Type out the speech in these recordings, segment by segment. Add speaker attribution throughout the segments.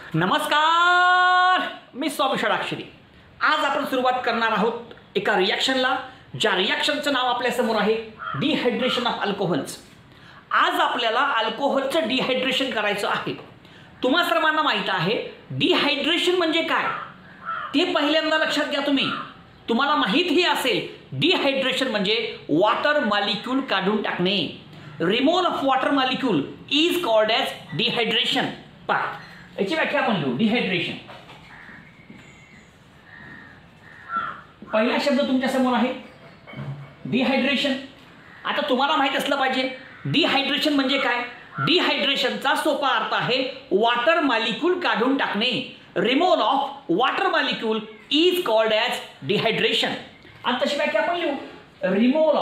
Speaker 1: नमस्कार, मी स्वामी षडाक्षरी. आज आपण सुरुवात करणार आहोत एका रिॲक्शनला, ज्या रिॲक्शनचं नाव आपल्या समोर आहे डिहायड्रेशन ऑफ अल्कोहोल्स. आज आपल्याला अल्कोहोलचं डिहायड्रेशन करायचं आहे. तुम्हा सर्वांना माहीत आहे डिहायड्रेशन म्हणजे काय ते पहिल्यांदा लक्षात घ्या. तुम्हाला माहीतही असेल डिहायड्रेशन म्हणजे वॉटर मॉलिक्यूल काढून टाकणे. Removal of water molecule is called as dehydration. पहा, याची व्याख्या आपण लिहू. डिहायड्रेशन, पहिला शब्द तुमच्या समोर आहे डिहायड्रेशन. आता तुम्हाला माहित असलं पाहिजे डिहायड्रेशन म्हणजे काय. डिहायड्रेशनचा सोपा अर्थ आहे वॉटर मॉलिक्यूल काढून टाकणे. Removal of water molecule is called as dehydration. आणि तशी व्याख्या आपण लिहू. Removal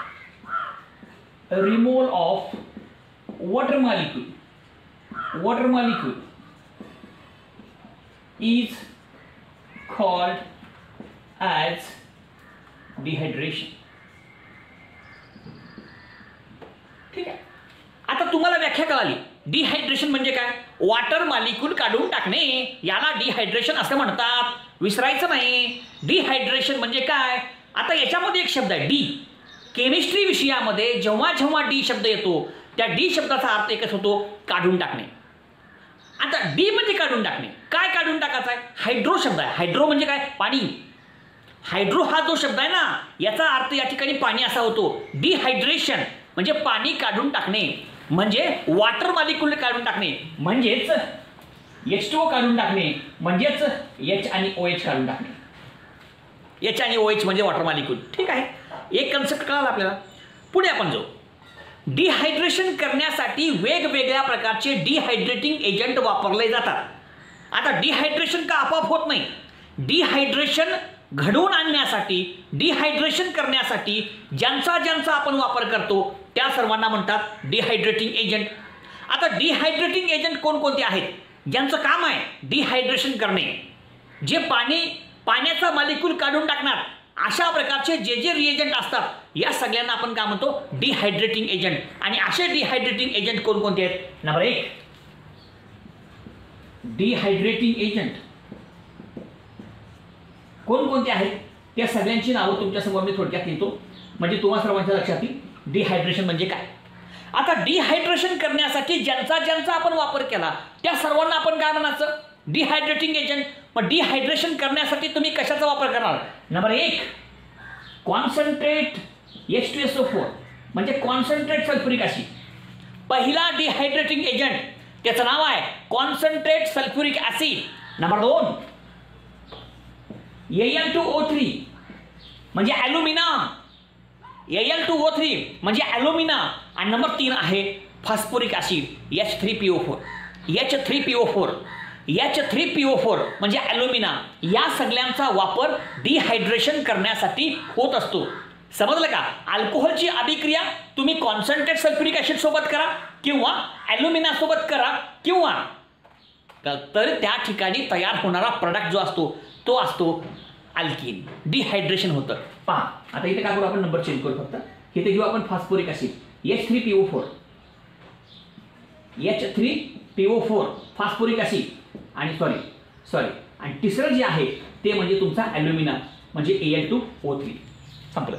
Speaker 1: of water molecule is called as dehydration. ठीक आहे. आता तुम्हाला व्याख्या कळाली. डिहायड्रेशन म्हणजे काय, वॉटर मॉलिक्यूल काढून टाकणे, याला डिहायड्रेशन असं म्हणतात. विसरायचं नाही. डिहायड्रेशन म्हणजे काय. आता याच्यामध्ये एक शब्द आहे डी. केमिस्ट्री विषयामध्ये जेव्हा जेव्हा डी शब्द येतो त्या डी शब्दाचा अर्थ एकच होतो, काढून टाकणे. आता डी म्हणजे काढून टाकणे. काय काढून टाकायचं आहे. हायड्रो शब्द आहे. हायड्रो म्हणजे काय, पाणी. हायड्रो हा जो शब्द आहे ना, याचा अर्थ या ठिकाणी पाणी असा होतो. डिहायड्रेशन म्हणजे पाणी काढून टाकणे, म्हणजे वॉटर मॉलिक्यूल काढून टाकणे, म्हणजेच H2O काढून टाकणे, म्हणजेच H आणि OH काढून टाकणे. H आणि OH म्हणजे वॉटर मॉलिक्यूल. ठीक आहे, एक कन्सेप्ट कळाला आपल्याला. पुढे आपण जाऊ. डिहायड्रेशन करण्यासाठी वेगवेगळ्या प्रकारचे डिहायड्रेटिंग एजंट वापरले जातात. आता डिहायड्रेशन का आपोआप होत नाही. डिहायड्रेशन घडवून आणण्यासाठी, डिहायड्रेशन करण्यासाठी ज्यांचा आपण वापर करतो त्या सर्वांना म्हणतात डिहायड्रेटिंग एजंट. आता डिहायड्रेटिंग एजंट कोणकोणते आहेत ज्यांचं काम आहे डिहायड्रेशन करणे, जे पाण्याचा मॉलिक्यूल काढून टाकणार, अशा प्रकारचे जे रिएजंट असतात या सगळ्यांना आपण काय म्हणतो, डिहायड्रेटिंग एजंट. आणि असे डिहायड्रेटिंग एजंट कोणकोणते आहेत. नंबर 1 डिहायड्रेटिंग एजंट कोणकोणते आहेत त्या सगळ्यांची नावं तुमच्यासमोर मी थोडक्यात लिहितो, म्हणजे तुम्हा सर्वांच्या लक्षात येईल डिहायड्रेशन म्हणजे काय. आता डिहायड्रेशन करण्यासाठी ज्यांचा आपण वापर केला त्या सर्वांना आपण काय म्हणायचं, डिहायड्रेटिंग एजंट. मग डिहायड्रेशन करण्यासाठी तुम्ही कशाचा वापर करणार. नंबर 1 कॉन्सन्ट्रेट H2SO4 म्हणजे कॉन्सन्ट्रेट सल्फ्युरिक ॲसिड. पहिला डिहायड्रेटिंग एजंट त्याचं नाव आहे concentrate sulphuric acid. Number 2 Al2O3 म्हणजे ॲल्युमिना. Al2O3 म्हणजे ॲल्युमिना. आणि नंबर 3 आहे फॉस्फोरिक ॲसिड H3PO4 म्हणजे ॲल्युमिना. या सगळ्यांचा वापर डिहायड्रेशन करण्यासाठी होत असतो. समजलं का. अल्कोहोलची अभिक्रिया तुम्ही कॉन्सन्ट्रेट सल्फ्युरिक ॲसिड सोबत करा किंवा ॲल्युमिना सोबत करा, किंवा तर त्या ठिकाणी तयार होणारा प्रोडक्ट जो असतो तो असतो अल्किन. डिहायड्रेशन होतं. पहा, आता इथे काय करू आपण, नंबर चेंज करू फक्त. इथे घेऊ आपण phosphoric acid H3PO4 phosphoric acid. आणि सॉरी आणि तिसरं जे आहे ते म्हणजे तुमचा ॲल्युमिना म्हणजे Al2O3. संपलं.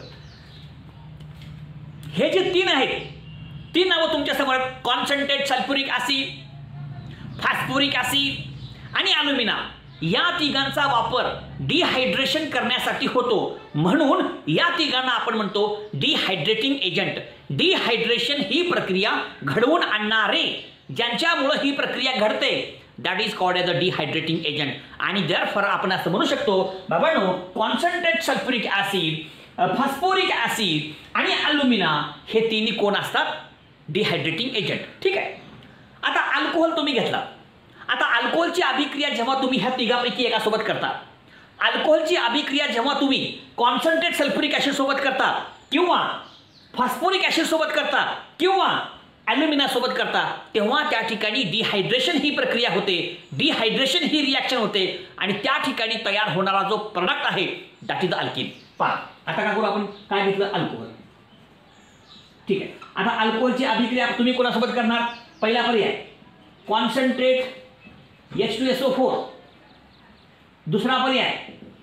Speaker 1: हे जे 3 आहेत, 3 नावं तुमच्या समोर, concentrate sulphuric acid, phosphoric acid आणि ॲल्युमिना. या तिघांचा वापर डिहायड्रेशन करण्यासाठी होतो, म्हणून या तिघांना आपण म्हणतो डिहायड्रेटिंग एजंट. डिहायड्रेशन ही प्रक्रिया घडवून आणणारे, ज्यांच्यामुळे ही प्रक्रिया घडते, that is called as a dehydrating agent. आणि देअरफॉर आपण असं म्हणू शकतो बाबांनो, concentrate sulphuric acid, phosphoric acid आणि ॲल्युमिना हे तिन्ही कोण असतात, डिहायड्रेटिंग एजंट. ठीक आहे. आता अल्कोहोल तुम्ही घेतला. आता अल्कोहोलची अभिक्रिया जेव्हा तुम्ही ह्या तिघापैकी एकासोबत करता, अल्कोहोलची अभिक्रिया जेव्हा तुम्ही कॉन्सन्ट्रेट सल्फ्युरिक ॲसिड सोबत करता किंवा फॉस्फोरिक ॲसिड सोबत करता किंवा ॲल्युमिना सोबत करता, तेव्हा त्या ठिकाणी डिहायड्रेशन ही प्रक्रिया होते, डिहायड्रेशन ही रिॲक्शन होते आणि त्या ठिकाणी तयार होणारा जो प्रोडक्ट आहे दॅट इज द अल्किन. पहा, आता काय करू आपण, काय घेतलं, अल्कोहोल. ठीक आहे. आता अल्कोहोलची अभिक्रिया तुम्ही कोणासोबत करणार, पहिला पर्याय कॉन्सन्ट्रेट H2SO4, दुसरा पर्याय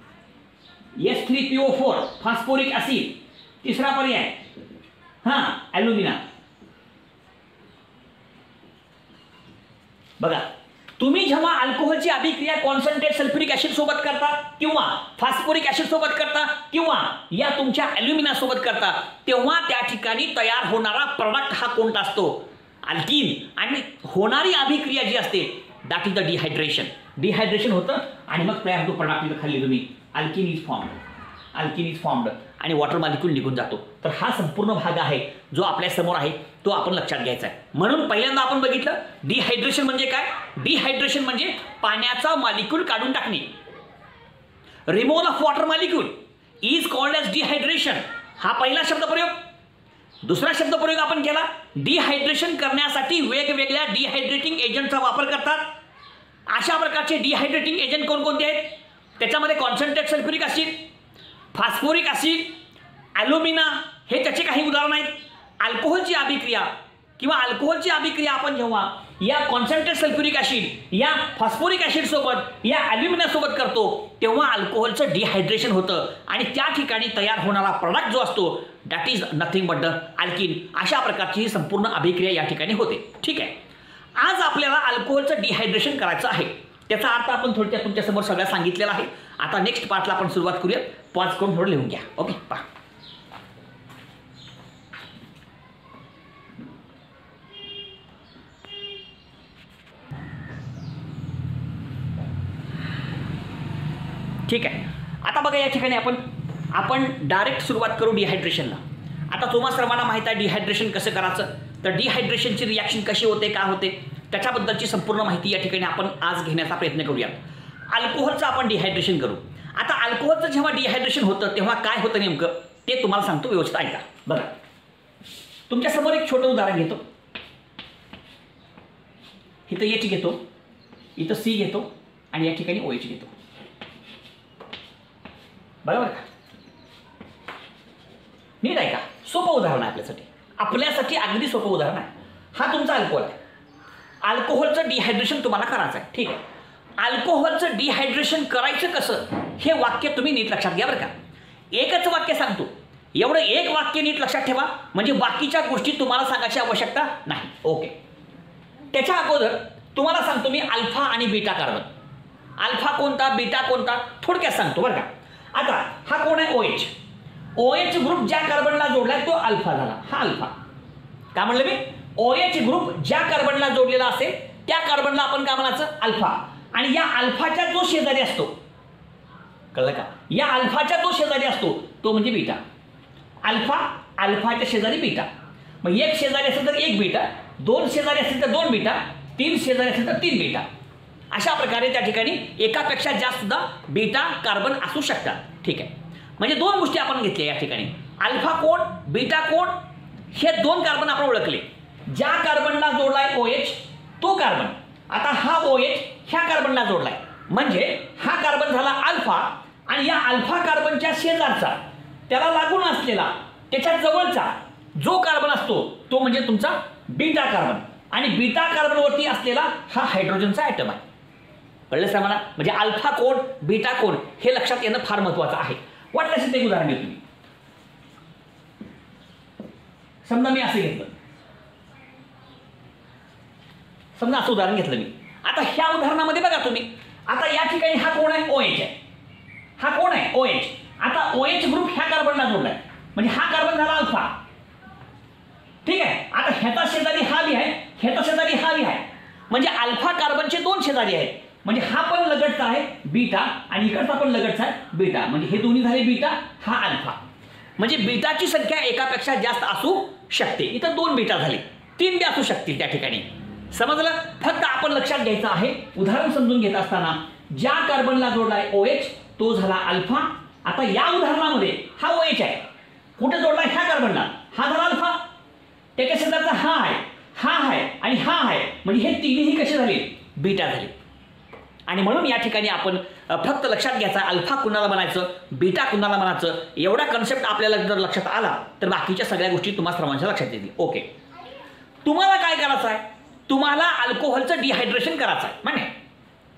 Speaker 1: H3PO4 फॉस्फोरिक ऍसिड, तिसरा पर्याय ॲल्युमिना. बघा, तुम्ही जेव्हा अल्कोहोलची अभिक्रिया कॉन्सन्ट्रेट सल्फ्युरिक ऍसिड सोबत करता किंवा फॉस्फोरिक ऍसिड सोबत करता किंवा या तुमच्या ॲल्युमिना सोबत करता, तेव्हा त्या ठिकाणी तयार होणारा प्रोडक्ट हा कोणता असतो? अल्कीन. आणि होणारी अभिक्रिया जी असते that is the dehydration. Dehydration होतं आणि मग तयार होतो प्रोडक्ट. खाल्ली तुम्ही अल्कीन इज फॉर्म्ड आणि वॉटर मॉलिक्यूल निघून जातो. तर हा संपूर्ण भाग आहे जो आपल्या समोर आहे, तो आपण लक्षात घ्यायचा आहे. म्हणून पहिल्यांदा आपण बघितलं डिहायड्रेशन म्हणजे काय. डिहायड्रेशन म्हणजे पाण्याचा मॉलिक्यूल काढून टाकणे. Removal of water molecule is called as dehydration. हा पहिला शब्दप्रयोग. दुसरा शब्दप्रयोग आपण केला, डिहायड्रेशन करण्यासाठी वेगवेगळ्या डिहायड्रेटिंग एजंटचा वापर करतात. अशा प्रकारचे डिहायड्रेटिंग एजंट कोणकोणते आहेत? त्याच्यामध्ये concentrate sulphuric acid, phosphoric acid, alumina हे त्याचे काही उदाहरण आहेत. अल्कोहोलची अभिक्रिया किंवा अल्कोहोलची अभिक्रिया आपण जेव्हा या कॉन्सन्ट्रेट सल्फ्युरिक ऍसिड, या फॉस्फोरिक ऍसिड सोबत, या ॲल्युमिना सोबत करतो, तेव्हा अल्कोहोलचं डिहायड्रेशन होतं आणि त्या ठिकाणी तयार होणारा प्रोडक्ट जो असतो that is nothing but the alkene. अशा प्रकारची ही संपूर्ण अभिक्रिया या ठिकाणी होते. ठीक आहे. आज आपल्याला अल्कोहोलचं डिहायड्रेशन करायचं आहे. त्याचा अर्थ आपण थोडक्यात तुमच्यासमोर सगळं सांगितलेला आहे. आता नेक्स्ट पार्टला आपण सुरुवात करूया. पॉज करून थोडं लिहून घ्या. ओके, पहा. ठीक आहे. आता बघा, या ठिकाणी आपण डायरेक्ट सुरुवात करू डिहायड्रेशनला. आता तुम्हा सर्वांना माहित आहे डिहायड्रेशन कसं करायचं. तर डिहायड्रेशनची रिॲक्शन कशी होते, का होते, त्याच्याबद्दलची संपूर्ण माहिती या ठिकाणी आपण आज घेण्याचा प्रयत्न करूयात. अल्कोहोलचं आपण डिहायड्रेशन करू. आता अल्कोहोलचं जेव्हा डिहायड्रेशन होतं तेव्हा काय होतं नेमकं ते तुम्हाला सांगतो. व्यवस्थित ऐका. बघा, तुमच्यासमोर एक छोटं उदाहरण घेतो. इथं H घेतो, इथं C घेतो आणि या ठिकाणी OH घेतो. बरोबर का? नीट ऐका. सोपं उदाहरण आहे आपल्यासाठी अगदी सोपं उदाहरण आहे. हा तुमचा अल्कोहोल आहे. अल्कोहोलचं डिहायड्रेशन तुम्हाला करायचं आहे. ठीक आहे. अल्कोहोलचं डिहायड्रेशन करायचं कसं हे वाक्य तुम्ही नीट लक्षात घ्या बरं का. एकच वाक्य सांगतो, एवढं एक वाक्य नीट लक्षात ठेवा, म्हणजे बाकीच्या गोष्टी तुम्हाला सांगायची आवश्यकता नाही. ओके. त्याच्या अगोदर तुम्हाला सांगतो मी अल्फा आणि बीटा कार्बन. अल्फा कोणता, बीटा कोणता, थोडक्यात सांगतो बरं का. आता हा कोण आहे? OH. OH ग्रुप ज्या कार्बनला जोडलाय तो अल्फा झाला. हा अल्फा. काय म्हणलं मी? OH ग्रुप ज्या कार्बनला जोडलेला असेल त्या कार्बनला आपण काय म्हणायचं? अल्फा. आणि या अल्फाच्या जो शेजारी असतो, कळलं का, या अल्फाच्या जो शेजारी असतो तो म्हणजे बीटा. अल्फाच्या शेजारी बीटा. मग एक शेजारी असेल तर एक बीटा, दोन शेजारी असेल तर दोन बीटा, तीन शेजारी असेल तर तीन बीटा. अशा प्रकारे त्या ठिकाणी एकापेक्षा जास्त सुद्धा बीटा कार्बन असू शकतात. ठीक आहे. म्हणजे दोन गोष्टी आपण घेतल्या या ठिकाणी. अल्फा कोण, बीटा कोण, हे दोन कार्बन आपण ओळखले. ज्या कार्बनला जोडलाय OH तो कार्बन. आता हा OH ह्या कार्बनला जोडलाय, म्हणजे हा कार्बन झाला अल्फा आणि या अल्फा कार्बनच्या शेजारचा, त्याला लागून असलेला, त्याच्या जवळचा जो कार्बन असतो तो म्हणजे तुमचा बीटा कार्बन. आणि बीटा कार्बनवरती असलेला हा हायड्रोजनचा ॲटम आहे. कळलं का मला? म्हणजे अल्फा कोण, बीटा कोण हे लक्षात येणं फार महत्वाचं आहे. वाटल्यास ते उदाहरण घेतो मी. समजा मी असं घेतलं, समजा असं उदाहरण घेतलं मी. आता ह्या उदाहरणामध्ये बघा तुम्ही, आता या ठिकाणी हा कोण आहे? OH आहे. हा कोण आहे? OH. आता OH ग्रुप ह्या कार्बनला जोडलाय, म्हणजे हा कार्बन झाला अल्फा. ठीक आहे. आता ह्याचा शेजारी हा बी आहे, ह्याचा शेजारी हा बी आहे, म्हणजे अल्फा कार्बनचे दोन शेजारी आहेत. म्हणजे हा पण लगतचा आहे बीटा आणि इकडचा पण लगतचा आहे बीटा. म्हणजे हे दोन्ही झाले बीटा, हा अल्फा. म्हणजे बीटाची संख्या एकापेक्षा जास्त असू शकते. इथं दोन बीटा झाले, तीन बी असू शकतील त्या ठिकाणी. समजलं? फक्त आपण लक्षात घ्यायचं आहे, उदाहरण समजून घेत असताना ज्या कार्बनला जोडलाय OH तो झाला अल्फा. आता या उदाहरणामध्ये हा OH आहे, कुठे जोडलाय? ह्या कार्बनला, हा झाला अल्फा. त्याच्या शेजारचा हा आहे, हा आहे आणि हा आहे, म्हणजे हे तिन्ही कसे झाले? बीटा झाले. आणि म्हणून या ठिकाणी आपण फक्त लक्षात घ्यायचा अल्फा कुणाला म्हणायचं, बीटा कुणाला म्हणायचं, एवढा कन्सेप्ट आपल्याला जर लक्षात आला तर बाकीच्या सगळ्या गोष्टी तुम्हाला सर्वांच्या लक्षात येतील. ओके. तुम्हाला काय करायचं आहे? तुम्हाला अल्कोहोलचं डिहायड्रेशन करायचं आहे. म्हणजे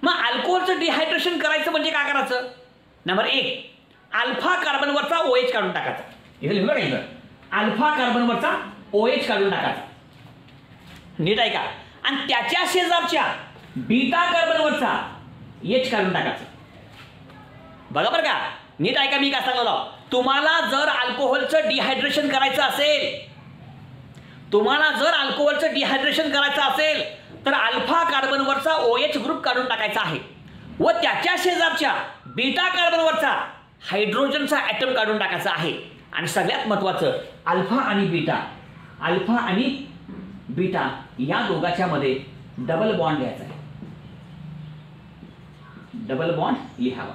Speaker 1: मग अल्कोहोलचं डिहायड्रेशन करायचं म्हणजे काय करायचं? नंबर 1, अल्फा कार्बनवरचा OH काढून टाकायचा. इथे लिहिलं का? इथं अल्फा कार्बनवरचा OH काढून टाकायचा. नीट आहे का? आणि त्याच्या शेजारच्या बीटा कार्बनवरचा H काढून टाकायचा. बघा बरं का, नीट आहे का? मी काय सांगलो, तुम्हाला जर अल्कोहोलचं डिहायड्रेशन करायचं असेल, तर अल्फा कार्बनवरचा OH ग्रुप काढून टाकायचा आहे व त्याच्या शेजारच्या बीटा कार्बनवरचा हायड्रोजनचा ॲटम काढून टाकायचा आहे. आणि सगळ्यात महत्त्वाचं, अल्फा आणि बीटा या दोघांच्या मध्ये डबल बॉन्ड लिहायचा आहे. डबल बॉन्ड लिहावा.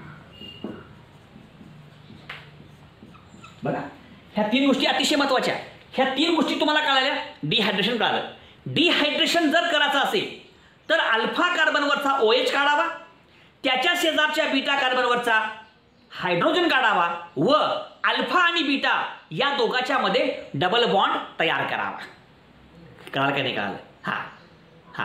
Speaker 1: बघा, ह्या 3 गोष्टी अतिशय महत्त्वाच्या. ह्या 3 गोष्टी तुम्हाला कळाल्या. डिहायड्रेशन कळालं. डिहायड्रेशन जर करायचं असेल तर अल्फा कार्बनवरचा OH काढावा, त्याच्या शेजारच्या बीटा कार्बनवरचा हायड्रोजन काढावा व अल्फा आणि बीटा या दोघांच्या मध्ये डबल बॉन्ड तयार करावा. कळालं का नाही कळालं? हा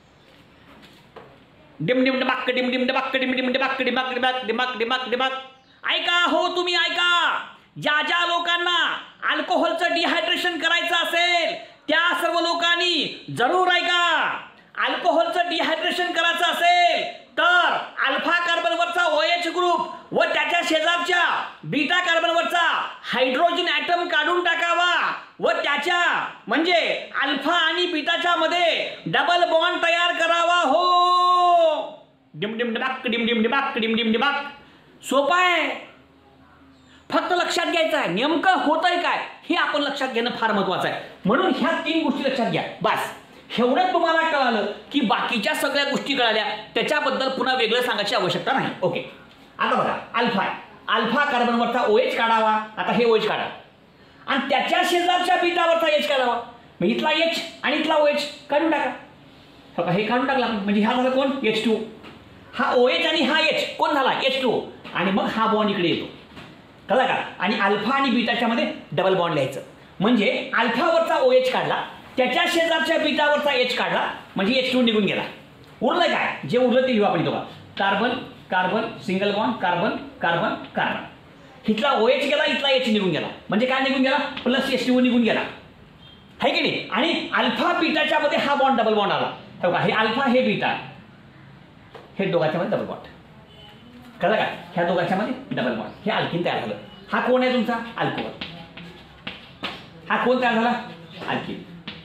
Speaker 1: डिम डिम डबाक डिम डिम डबाक डिम डिम डबाक डिमाक डिमाक डिमाक डिमाक डिमाक. ऐका हो, तुम्ही ऐका. ज्या लोकांना अल्कोहोलचं डिहायड्रेशन करायचं असेल त्या सर्व लोकांनी जरूर ऐका. अल्कोहोलचं डिहायड्रेशन करायचं असेल तर अल्फा कार्बनवरचा OH ग्रुप व त्याच्या शेजारच्या बीटा कार्बनवरचा हायड्रोजन ॲटम काढून टाकावा व त्याच्या म्हणजे अल्फा आणि बीटाच्या मध्ये डबल बॉन्ड तयार करावा. हो, डिम डिम डिबाक डिम डिम डिबाक डिम डिम डिबाक. सोपं आहे, फक्त लक्षात घ्यायचं आहे नेमकं होतंय काय हे आपण लक्षात घेणं फार महत्त्वाचं आहे. म्हणून ह्या 3 गोष्टी लक्षात घ्या. बस एवढं तुम्हाला कळालं की बाकीच्या सगळ्या गोष्टी कळाल्या, त्याच्याबद्दल पुन्हा वेगळं सांगायची आवश्यकता नाही. ओके, आता बघा, अल्फा कार्बनवरचा OH काढावा. आता हे OH काढा आणि त्याच्या शेजारच्या बीटावरचा H काढावा. मग इथला H आणि इथला OH काढून टाका. बघा, हे काढून टाकला म्हणजे हा झाला कोण? H2. हा OH आणि हा H कोण झाला? H2. आणि मग हा बॉन्ड इकडे येतो. कळलं का? आणि अल्फा आणि बीटाच्या मध्ये डबल बॉन्ड लिहायचं. म्हणजे अल्फावरचा OH काढला, त्याच्या शेजारच्या बीटावरचा H काढला म्हणजे H2 निघून गेला. उरलं काय? जे उरलं ते लिहू आपण. इथं carbon carbon single bond carbon carbon carbon. इथला OH गेला, इथला H निघून गेला म्हणजे काय निघून गेला? प्लस H2 निघून गेला, है की नाही? आणि अल्फा बीटाच्या मध्ये हा बॉन्ड डबल बॉन्ड आला. बघा, हे अल्फा हे बीटा हे दोघांच्या मध्ये डबल बॉन्ड. कळलं का? ह्या दोघांच्या मध्ये डबल बॉन्ड. हे अल्किन तयार झालं. हा कोण आहे तुमचा? अल्कोहोल. हा कोण तयार झाला? अल्किन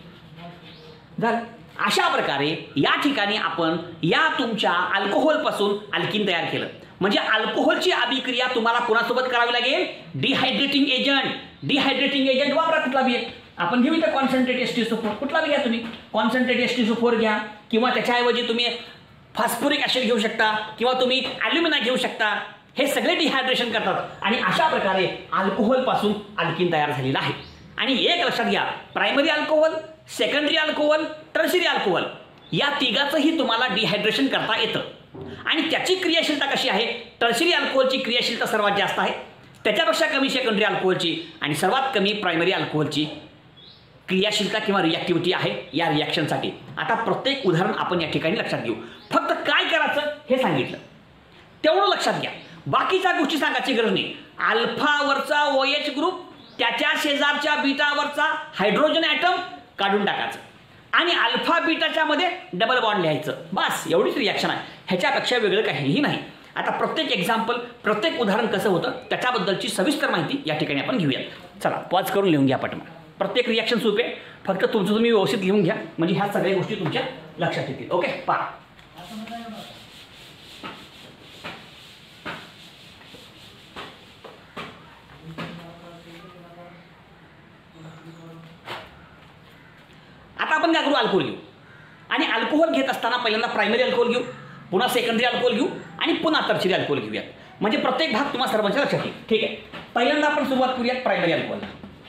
Speaker 1: झालं. अशा प्रकारे या ठिकाणी आपण या तुमच्या अल्कोहोलपासून अल्किन तयार केलं. म्हणजे अल्कोहोलची अभिक्रिया तुम्हाला कोणासोबत करावी लागेल? डिहायड्रेटिंग एजंट वापरा. कुठला बी आपण घेऊ इथं कॉन्सन्ट्रेट H2SO4. कुठला बी घ्या तुम्ही. कॉन्सन्ट्रेट H2SO4 घ्या किंवा त्याच्याऐवजी तुम्ही फॉस्फोरिक ॲसिड घेऊ शकता किंवा तुम्ही ॲल्युमिना घेऊ शकता. हे सगळे डिहायड्रेशन करतात आणि अशा प्रकारे अल्कोहोलपासून अल्किन तयार झालेला आहे. आणि एक लक्षात घ्या, primary alcohol, secondary alcohol, tertiary alcohol या तिघाचंही तुम्हाला डिहायड्रेशन करता येतं. आणि त्याची क्रियाशीलता कशी आहे? टर्शियरी अल्कोहोलची क्रियाशीलता सर्वात जास्त आहे, त्याच्यापेक्षा कमी सेकंडरी अल्कोहोलची आणि सर्वात कमी प्रायमरी अल्कोहोलची क्रियाशीलता किंवा रिॲक्टिव्हिटी आहे या रिॲक्शनसाठी. आता प्रत्येक उदाहरण आपण या ठिकाणी लक्षात घेऊ. फक्त काय करायचं हे सांगितलं तेवढं लक्षात घ्या. बाकीच्या गोष्टी सांगायची गरज नाही. अल्फावरचा OH ग्रुप, त्याच्या शेजारच्या बीटावरचा हायड्रोजन ॲटम काढून टाकायचं आणि अल्फा बीटाच्या मध्ये डबल बॉन्ड लिहायचं. बस एवढीच रिॲक्शन आहे, ह्याच्यापेक्षा वेगळं काहीही नाही. आता प्रत्येक एक्झाम्पल, प्रत्येक उदाहरण कसं होतं त्याच्याबद्दलची सविस्तर माहिती या ठिकाणी आपण घेऊया. चला पॉज करून लिहून घ्या पटकन. प्रत्येक रिॲक्शन सोपे, फक्त तुमचं तुम्ही व्यवस्थित लिहून घ्या म्हणजे ह्या सगळ्या गोष्टी तुमच्या लक्षात येतील. ओके, पहा. आता आपण काय करू? अल्कोहोल घेऊ आणि अल्कोहोल घेत असताना पहिल्यांदा प्रायमरी अल्कोहोल घेऊ, पुन्हा सेकंडरी अल्कोहोल घेऊ आणि पुन्हा टर्शियरी अल्कोहोल घेऊया. म्हणजे प्रत्येक भाग तुम्हाला सर्वांच्या लक्षात येईल. ठीक आहे, पहिल्यांदा आपण सुरुवात करूयात प्रायमरी अल्कोहोल.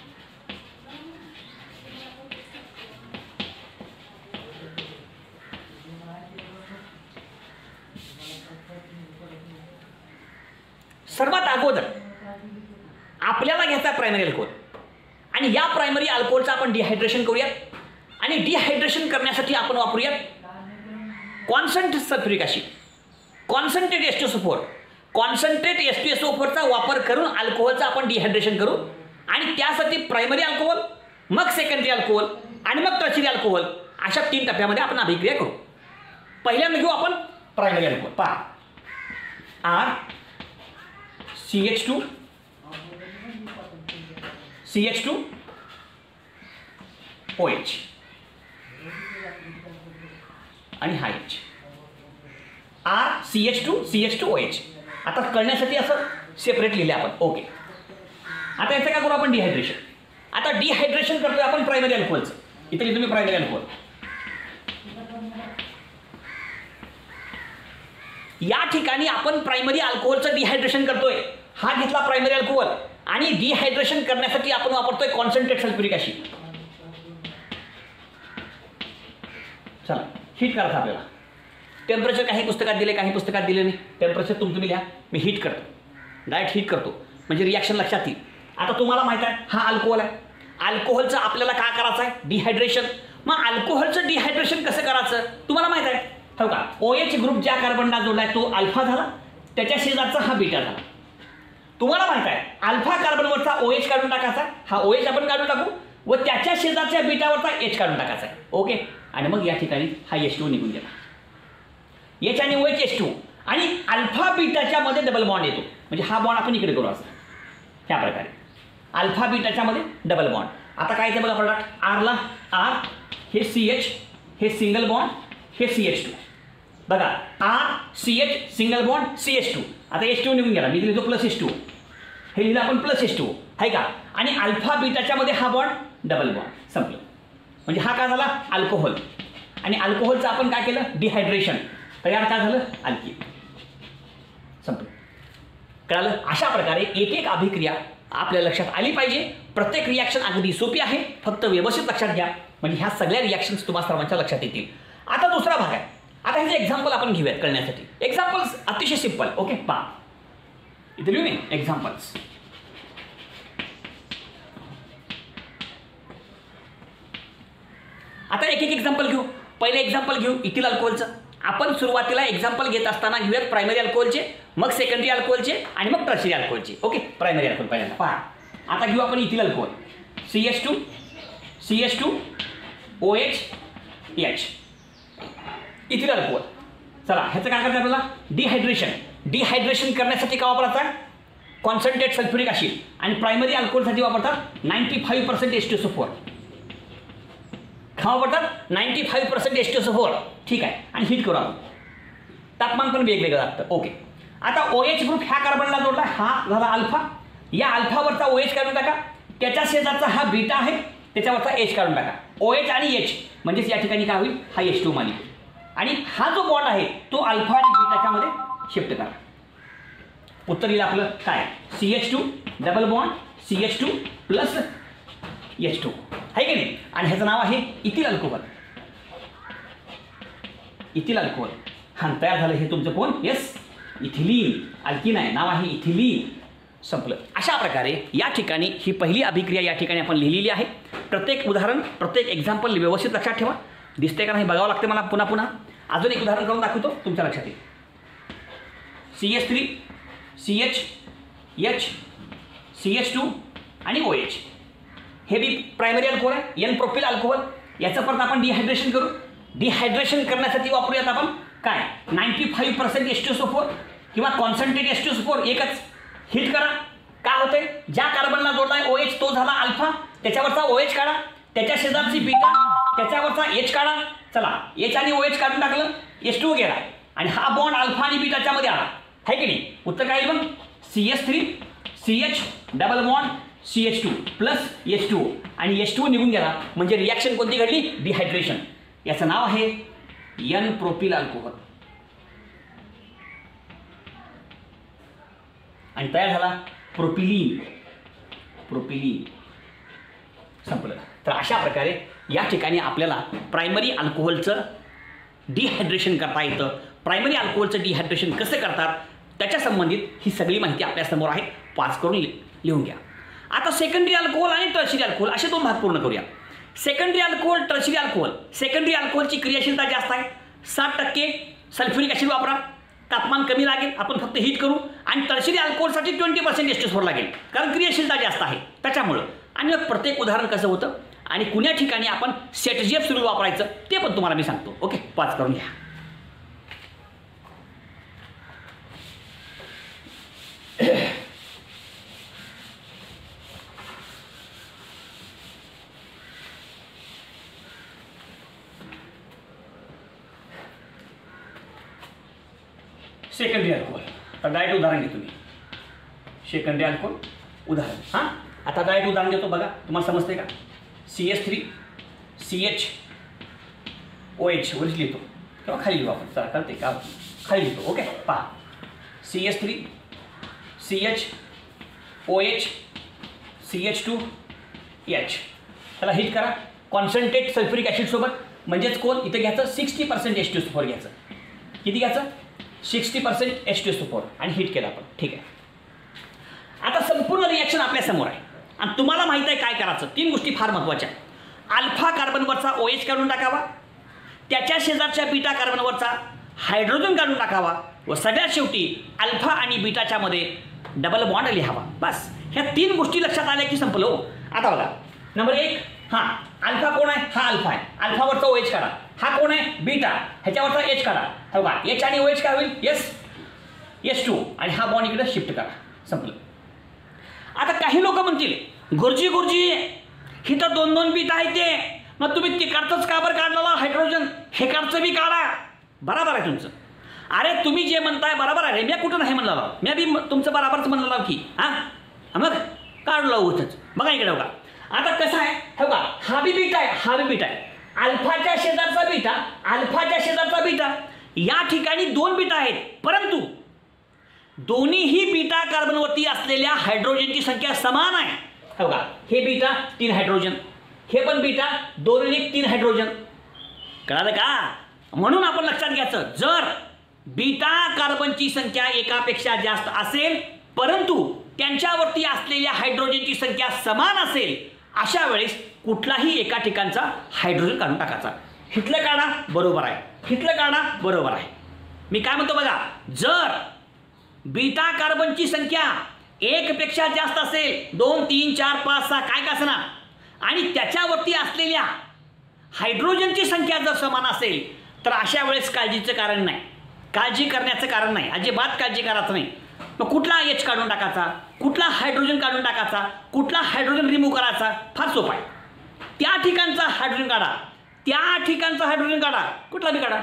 Speaker 1: सर्वात अगोदर आपल्याला घ्यायचा प्रायमरी अल्कोहोल आणि या प्रायमरी अल्कोहोलचं आपण डिहायड्रेशन करूयात. आणि डिहायड्रेशन करण्यासाठी आपण वापरूयात concentrate sulphuric acid, concentrate H2SO4, concentrate H2SO4चा वापर करून अल्कोहोलचं आपण डिहायड्रेशन करू आणि त्यासाठी प्रायमरी अल्कोहोल, मग सेकंडरी अल्कोहोल आणि मग टर्शियरी अल्कोहोल अशा 3 टप्प्यामध्ये आपण अभिक्रिया करू. पहिल्यांदा घेऊ आपण प्रायमरी अल्कोहोल. पहा RCH2 OH आणि हा H, RCH2OH. आता कळण्यासाठी असं सेपरेट लिहिले आपण. ओके, आता याचं काय करू आपण डिहायड्रेशन. आता डिहायड्रेशन करतोय आपण प्रायमरी अल्कोहोलचं. इथे लिहितो मी प्रायमरी अल्कोहोल. या ठिकाणी आपण प्रायमरी अल्कोहोलचं डिहायड्रेशन करतोय. हा घेतला प्रायमरी अल्कोहोल आणि डिहायड्रेशन करण्यासाठी आपण वापरतोय कॉन्सन्ट्रेट सल्फ्युरिक ॲसिड. चला हीट करायचं आपल्याला. टेम्परेचर काही पुस्तकात दिले, काही पुस्तकात दिले नाही. टेम्परेचर तुम्ही लिहा, मी हीट करतो, डायरेक्ट हीट करतो म्हणजे रिॲक्शन लक्षात येईल. आता तुम्हाला माहित आहे हा अल्कोहोल आहे. अल्कोहोलचं आपल्याला काय करायचं आहे डिहायड्रेशन. मग अल्कोहोलचं डिहायड्रेशन कसं करायचं तुम्हाला माहित आहे हो का. OH ग्रुप ज्या कार्बनला जोडलाय तो अल्फा झाला, त्याच्या शेजारचा हा बीटा झाला. तुम्हाला माहित आहे अल्फा कार्बनवरचा OH काढून टाकायचा, हा OH आपण काढून टाकू व त्याच्या शेजारच्या बीटावरचा H काढून टाकायचा आहे. ओके, आणि मग या ठिकाणी हा H2 निघून गेला. H आणि OH H2 आणि अल्फा बीटाच्या मध्ये डबल बॉन्ड येतो म्हणजे हा बॉन्ड आपण इकडे करू असं ह्या प्रकारे अल्फा बीटाच्या मध्ये डबल बॉन्ड. आता काय ते बघा प्रोडक्ट आरला R, हे CH, हे सिंगल बॉन्ड, हे CH2. बघा RCH सिंगल बॉन्ड CH2. आता H2 निघून गेला, मी लिहितो प्लस H2, हे लिहिलं आपण प्लस H2 आहे का. आणि अल्फा बीटाच्या मध्ये हा बॉन्ड डबल बॉन्ड संपलं. म्हणजे हा काय झाला अल्कोहोल आणि अल्कोहोलचं आपण काय केलं डिहायड्रेशन, तयार काय झालं अल्कीन. संपलं. कळालं. अशा प्रकारे एक एक अभिक्रिया आपल्या लक्षात आली पाहिजे. प्रत्येक रिॲक्शन अगदी सोपी आहे, फक्त व्यवस्थित लक्षात घ्या म्हणजे ह्या सगळ्या रिॲक्शन्स तुम्हाला सर्वांच्या लक्षात येतील. आता दुसरा भाग आहे. आता ह्याचे एक्झाम्पल आपण घेऊयात कळण्यासाठी. एक्झाम्पल्स अतिशय सिंपल. ओके, पहा इथे लिहू मी एक्झाम्पल्स. आता एक एक एक्झाम्पल घेऊ. पहिले एक्झाम्पल घेऊ इथिल अल्कोहोलचं. आपण सुरुवातीला एक्झाम्पल घेत असताना घेऊयात प्रायमरी अल्कोहोलचे, मग सेकंडरी अल्कोहोलचे आणि मग टर्शियरी अल्कोहोलचे. ओके, प्रायमरी अल्कोहोल पहिल्यांदा पहा. आता घेऊ आपण ethyl alcohol. CH2 OH H ethyl alcohol. चला ह्याचं काय करायचं आपल्याला डिहायड्रेशन. डिहायड्रेशन करण्यासाठी काय वापरायचा कॉन्सन्ट्रेट सल्फ्युरिक ॲसिड आणि प्रायमरी अल्कोहोलसाठी वापरतात 95% H2SO4. काय वापरतात 95% H2SO4. ठीक आहे, आणि हीट करू आपण. तापमान पण वेगवेगळं लागतं. ओके, आता OH ग्रुप ह्या कार्बनला जोडला, हा झाला अल्फा. या अल्फावरचा OH काढून टाका, त्याच्या शेजारचा हा बीटा आहे, त्याच्यावरचा H काढून टाका. OH आणि H म्हणजेच या ठिकाणी काय होईल हा H2 मालिका आणि हा जो बॉन्ड आहे तो अल्फा आणि बीटाच्या मध्ये शिफ्ट करा. उत्तर येईल आपलं काय CH2 double bond CH2 plus H2 आहे की नाही. आणि ह्याचं नाव आहे इथिल अल्कोहोल. इथिल अल्कोहोल हा तयार झालं. हे तुमचं कोण येस इथिलीन. अल्किन आहे, नाव आहे इथिलीन. संपलं. अशा प्रकारे या ठिकाणी ही पहिली अभिक्रिया या ठिकाणी आपण लिहिलेली आहे. प्रत्येक उदाहरण प्रत्येक एक्झाम्पल व्यवस्थित लक्षात ठेवा. दिसते का नाही बघावं लागते मला पुन्हा पुन्हा. अजून एक उदाहरण करून दाखवतो तुमच्या लक्षात येईल. CH3 CH H CH2 आणि OH हे बी प्रायमरी अल्कोहोल आहे, N प्रोपिल अल्कोहोल. याचं परत आपण डिहायड्रेशन करू. डिहायड्रेशन करण्यासाठी वापरूयात आपण काय 95% H2SO4 किंवा कॉन्सन्ट्रेट H2SO4 एकच. हीट करा. काय होते ज्या कार्बनला जोडलाय OH तो झाला अल्फा, त्याच्यावरचा OH काढा, त्याच्या शेजारची बीटा, त्याच्यावरचा H काढा. चला H आणि OH काढून टाकलं, H2 गेला आणि हा बॉन्ड अल्फा आणि बीटाच्या मध्ये आला आहे की नाही. उत्तर काय येईल मग CH3 CH double bond CH2 plus H2 आणि H2 निघून गेला म्हणजे रिॲक्शन कोणती घडली डिहायड्रेशन. याचं नाव आहे N प्रोपिल अल्कोहोल आणि तयार झाला प्रोपिलीन. प्रोपिलीन संपलं. तर अशा प्रकारे या ठिकाणी आपल्याला प्रायमरी अल्कोहोलचं डिहायड्रेशन करता येतं. प्रायमरी अल्कोहोलचं डिहायड्रेशन कसं करतात त्याच्या संबंधित ही सगळी माहिती आपल्यासमोर आहे. पास करून लिहून घ्या. आता सेकंडरी अल्कोहोल आणि टर्शियरी अल्कोहोल असे दोन भाग पूर्ण करूया. Secondary alcohol tertiary alcohol. Secondary अल्कोहोलची क्रियाशीलता जास्त आहे 7% सल्फ्युरिक ॲसिड वापरा, तापमान कमी लागेल, आपण फक्त हीट करू. आणि टर्शरी अल्कोहोलसाठी 20% H2SO4 लागेल, कारण क्रियाशीलता जास्त आहे त्याच्यामुळं. आणि मग प्रत्येक उदाहरण कसं होतं आणि कुण्या ठिकाणी आपण ZgF सुरू वापरायचं ते पण तुम्हाला मी सांगतो. ओके, पाच करून घ्या. Secondary alcohol. आता डायरेक्ट उदाहरण घेतो मी. सेकंडरी अल्कोहोल उदाहरण. हां, आता डायरेक्ट उदाहरण घेतो, बघा तुम्हाला समजते का. CH3 CHOH वरच लिहितो किंवा खाली लिहू आपण. चला कळते का, खाली लिहितो. ओके, पहा. CH3 CHOH CH2H. त्याला हिट करा कॉन्सन्ट्रेट सल्फ्युरिक ॲसिड सोबत. म्हणजेच कोण इथं घ्यायचं 60% H2SO4 घ्यायचं. किती घ्यायचं 60% H2SO4 आणि हिट केलं आपण. ठीक आहे. आता संपूर्ण रिॲक्शन आपल्या समोर आहे आणि तुम्हाला माहित आहे काय करायचं. 3 गोष्टी फार महत्त्वाच्या. अल्फा कार्बनवरचा OH काढून टाकावा, त्याच्या शेजारच्या बीटा कार्बनवरचा हायड्रोजन काढून टाकावा व सगळ्यात शेवटी अल्फा आणि बीटाच्या मध्ये डबल बॉन्ड लिहावा. बस ह्या 3 गोष्टी लक्षात आल्या की संपलं हो. आता बघा नंबर 1. हां, अल्फा कोण आहे, हा अल्फा आहे. अल्फावरचा OH काढा. हा कोण आहे, बीटा, ह्याच्यावरचा H काढा. हो का, H आणि OH काय होईल, S2 आणि हा बॉन्ड इकडे शिफ्ट करा. संपलं. आता काही लोक म्हणतील गुरुजी ही तर 2-2 बीटा आहे ते, मग तुम्ही तिकडचंच का बरं काढलेला हायड्रोजन, हेकडचं बी काढा. बरोबर आहे तुमचं. अरे तुम्ही जे म्हणताय बरोबर आहे, मी कुठं नाही म्हणलेलो, मी बी तुमचं बरोबरच म्हणलेलो की. हां मग काढलं होतंच. बघा इकडे बघा. आता कसं आहे, हे बघा हा बी बीटा आहे, हा बी बीटा आहे. अल्फाच्या शेजारचा बीटा, अल्फाच्या शेजारचा बीटा, या ठिकाणी 2 बीटा आहेत, परंतु दोन्हीही बीटा कार्बनवरती असलेल्या हायड्रोजनची संख्या समान आहे. हे बघा, हे बीटा 3 हायड्रोजन, हे पण बीटा 2 आणि 1 3 हायड्रोजन. कळालं का. म्हणून आपण लक्षात घ्यायचं, जर बीटा कार्बनची संख्या एकापेक्षा जास्त असेल परंतु त्यांच्यावरती असलेल्या हायड्रोजनची संख्या समान असेल, अशा वेळेस कुठलाही एका ठिकाणचा हायड्रोजन काढून टाकायचा. हिटलं काढा बरोबर आहे, हिटलं काढा बरोबर आहे. मी काय म्हणतो बघा, जर बीटा कार्बनची संख्या 1 पेक्षा जास्त असेल, 2 3 4 5 6 काय का असना, आणि त्याच्यावरती असलेल्या हायड्रोजनची संख्या जर समान असेल तर अशा वेळेस काळजीचं कारण नाही, काळजी करण्याचं कारण नाही, अजिबात काळजी करायचं नाही. मग कुठला H काढून टाकायचा, कुठला हायड्रोजन काढून टाकायचा, कुठला हायड्रोजन रिमूव्ह करायचा, फार सोपा आहे. त्या ठिकाणचा हायड्रोजन काढा, त्या ठिकाणचा हायड्रोजन काढा, कुठला बी काढा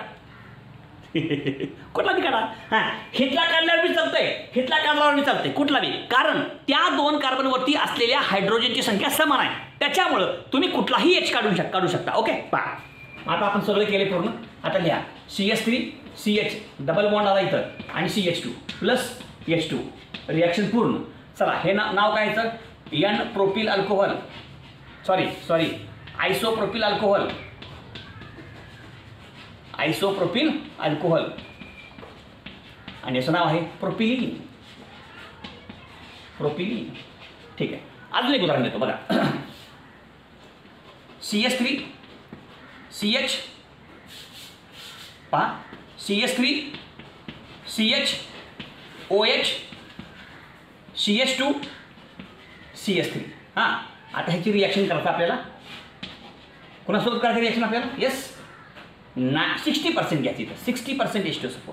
Speaker 1: कुठला बी काढा. हां, हिटला काढल्यावर बी चालतंय, हिटला काढल्यावर बी चालतंय, कुठला बी, कारण त्या 2 कार्बनवरती असलेल्या हायड्रोजनची संख्या समान आहे. त्याच्यामुळं तुम्ही कुठलाही H काढू शकता. ओके, पहा आता आपण सगळं केले पूर्ण. आता लिहा CH3 CH डबल बॉन्ड आला इथं आणि CH2 प्लस H2 रिॲक्शन पूर्ण. चला हे नाव काय याचं, N propyl alcohol, sorry isopropyl alcohol, isopropyl alcohol आणि याचं नाव आहे प्रोपिलीन. ठीक आहे. अजून एक उदाहरण देतो बघा. CH3 CH, पहा CH3 CH OH CH2 CH3. हां, आता ह्याची रिॲक्शन करायचं आपल्याला. कोणासोबत करायचं रिॲक्शन आपल्याला, 60% घ्यायची, 60% H2SO4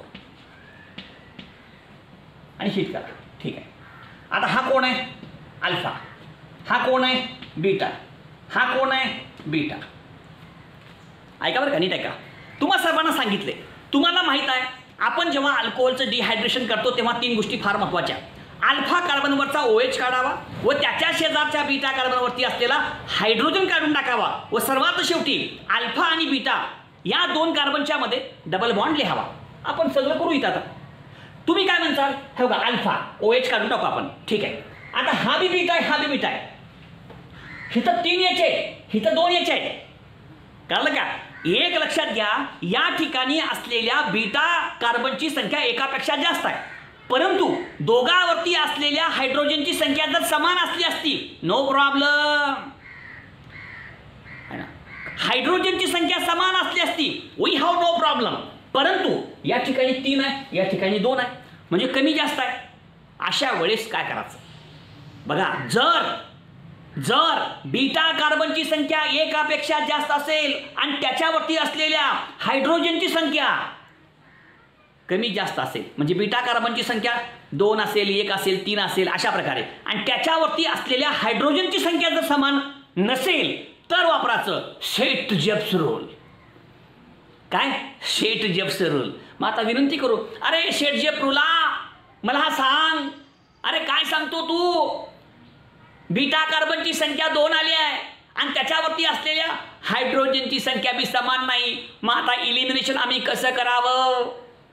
Speaker 1: आणि हिट करा. ठीक आहे. आता हा कोण आहे अल्फा, हा कोण आहे बीटा, हा कोण आहे बीटा. ऐका बरं का, नीट ऐका. तुम्हा सर्वांना सांगितले, तुम्हाला माहीत आहे आपण जेव्हा अल्कोहोलचं डिहायड्रेशन करतो तेव्हा 3 गोष्टी फार महत्त्वाच्या. अल्फा कार्बनवरचा OH काढावा व त्याच्या शेजारच्या बीटा कार्बनवरती असलेला हायड्रोजन काढून टाकावा व सर्वात शेवटी अल्फा आणि बीटा या 2 कार्बनच्या मध्ये डबल बॉन्ड लिहावा. आपण सगळं करू इथं. आता तुम्ही काय म्हणताल, हे बघा अल्फा OH काढून टाकू आपण. ठीक आहे. आता हा बी बीटा आहे, हा बी बीटा आहे, इथं 3 H आहे, इथं 2 H आहे. कळलं का. एक लक्षात घ्या, या ठिकाणी असलेल्या बीटा कार्बनची संख्या एकापेक्षा जास्त आहे, परंतु दोघांवरती असलेल्या हायड्रोजनची संख्या जर समान असली असती, नो प्रॉब्लेम. हायड्रोजनची संख्या समान असली असती, वी हॅव नो प्रॉब्लेम. परंतु या ठिकाणी 3 आहे, या ठिकाणी 2 आहे, म्हणजे कमी जास्त आहे. अशा वेळेस काय करायचं बघा, जर बीटा कार्बनची संख्या एकापेक्षा जास्त असेल आणि त्याच्यावरती असलेल्या हायड्रोजनची संख्या कमी जास्त असेल, म्हणजे बीटा कार्बनची संख्या 2 असेल, 1 असेल, 3 असेल, अशा प्रकारे, आणि त्याच्यावरती असलेल्या हायड्रोजनची संख्या जर समान नसेल तर वापरायचं शेट-जेप्स रूल. काय? Saytzeff's rule. मग आता विनंती करू, अरे शेट-जेप्स रूला मला हा सांग. अरे काय सांगतो तू? बीटा कार्बनची संख्या 2 आली आहे आणि त्याच्यावरती असलेल्या हायड्रोजनची संख्या बी समान नाही. मग आता इलिमिनेशन आम्ही कसं करावं?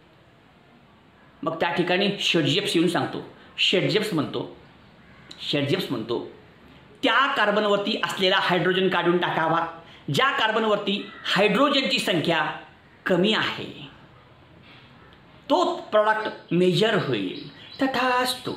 Speaker 1: मग त्या ठिकाणी शेट-जेप्स येऊन सांगतो. शेट-जेप्स म्हणतो त्या कार्बनवरती असलेला हायड्रोजन काढून टाकावा ज्या कार्बनवरती हायड्रोजनची संख्या कमी आहे. तो प्रॉडक्ट मेजर होईल. तथास्तु.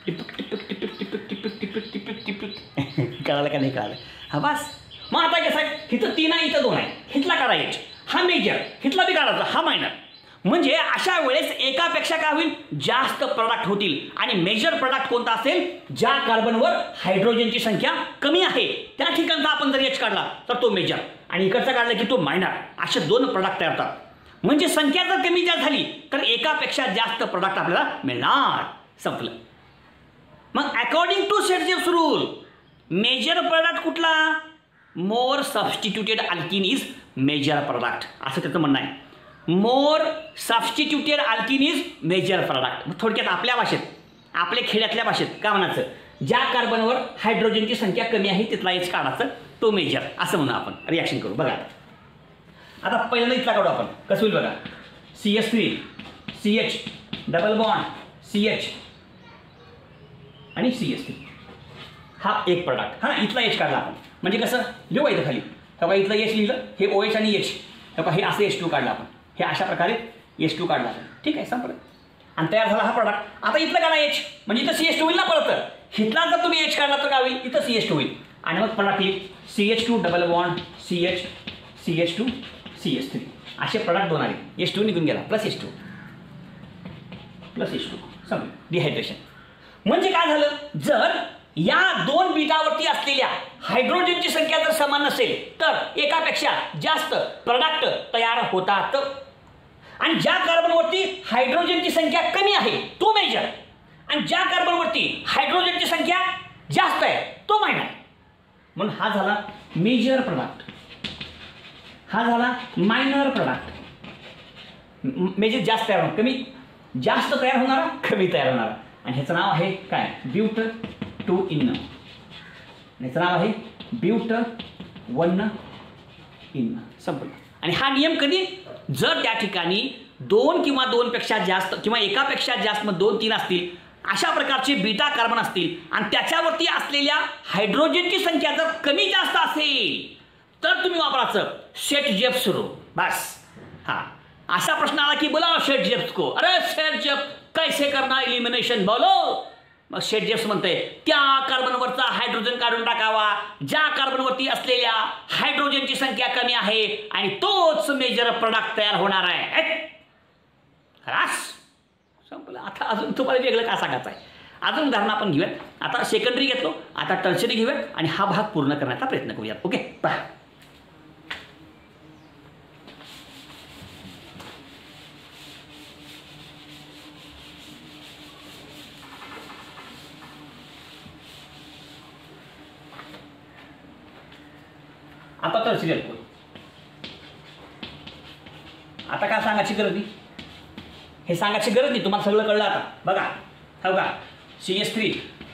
Speaker 1: कळालं का नाही कळालं? हा बस. मग आता कसं आहे, इथं 3 आहे, इथं 2 आहे, हिथला काढायचं, हा मेजर, हिथला बी काढायचा, हा मायनर. म्हणजे अशा वेळेस एकापेक्षा काय होईल, जास्त प्रॉडक्ट होतील. आणि मेजर प्रॉडक्ट कोणता असेल, ज्या कार्बनवर हायड्रोजनची संख्या कमी आहे त्या ठिकाणचा आपण जर एच काढला तर तो मेजर, आणि इकडचा काढला की तो मायनर. असे 2 प्रॉडक्ट तयार होतात. म्हणजे संख्या जर कमी जास्त झाली तर एकापेक्षा जास्त प्रॉडक्ट आपल्याला मिळणार. संपलं. मग according to Saytzeff's rule major product कुठला? More substituted alkene is major product, असं त्याचं म्हणणं आहे. More substituted alkene is major product. थोडक्यात आपल्या भाषेत, आपल्या खेड्यातल्या भाषेत काय म्हणायचं, ज्या कार्बनवर हायड्रोजनची संख्या कमी आहे तिथला एच काढायचं, तो मेजर, असं म्हणून आपण रिॲक्शन करू. बघा आता पहिल्यांदा इथला काढू आपण, कसं होईल बघा. CH3 CH double bond CH आणि CH3, हा एक प्रॉडक्ट. हा इथला एच काढला आपण, म्हणजे कसं लिहू इथं खाली, तेव्हा इथलं एच लिहिलं, हे OH आणि H, तेव्हा हे असं H2 काढलं आपण, हे अशा प्रकारे H2 काढला आपण. ठीक आहे, संपलं. आणि तयार झाला हा प्रॉडक्ट. आता इथलं काढा H, म्हणजे इथं CH2 होईल ना परत. हिथला जर तुम्ही H काढला तर काय होईल, इथं CH2 होईल. आणि मग प्रॉडक्ट येईल CH2 double bond CH CH2 CH3, असे प्रॉडक्ट 2 आले. H2 निघून गेला, प्लस H2 समजा डिहायड्रेशन. म्हणजे काय झालं, जर या 2 बीटावरती असलेल्या हायड्रोजनची संख्या जर समान नसेल तर एकापेक्षा जास्त प्रॉडक्ट तयार होतात. आणि ज्या कार्बनवरती हायड्रोजनची संख्या कमी आहे तो मेजर, आणि ज्या कार्बनवरती हायड्रोजनची संख्या जास्त आहे तो मायनर. म्हणून हा झाला मेजर प्रॉडक्ट, हा झाला मायनर प्रॉडक्ट. मेजर जास्त तयार होणार, कमी जास्त तयार होणारा, कमी तयार होणारा. आणि ह्याचं नाव आहे काय, ब्यूट 2 इन. ह्याचं नाव आहे ब्यूट 1 इन. संपलं. आणि हा नियम कधी, जर त्या ठिकाणी 2 किंवा 2पेक्षा जास्त किंवा एकापेक्षा जास्त, मग 2, 3 असतील, अशा प्रकारचे बीटा कार्बन असतील आणि त्याच्यावरती असलेल्या हायड्रोजनची संख्या जर कमी जास्त असेल तर तुम्ही वापरायचं शेट-जेप्स रूल. बस. हा असा प्रश्न आला की बोला शेट-जेप्स को, अरे शेट-जेप्स कैसे करना इलिमिनेशन बोलो. मग शेट-जेप्स म्हणते त्या कार्बनवरचा हायड्रोजन काढून टाकावा ज्या कार्बनवरती असलेल्या हायड्रोजनची संख्या कमी आहे, आणि तोच मेजर प्रॉडक्ट तयार होणार आहे. खलास, संपलं. आता अजून तुम्हाला वेगळं काय सांगायचं आहे, अजून उदाहरण आपण घेऊयात. आता सेकंडरी घेतलो, आता टर्शरी घेऊयात आणि हा भाग पूर्ण करण्याचा प्रयत्न करूयात. ओके, पहा. आता तर सिरियल करू. आता काय सांगायची गरज नाही, हे सांगायची गरज नाही, तुम्हाला सगळं कळलं आता. बघा हो का, CH3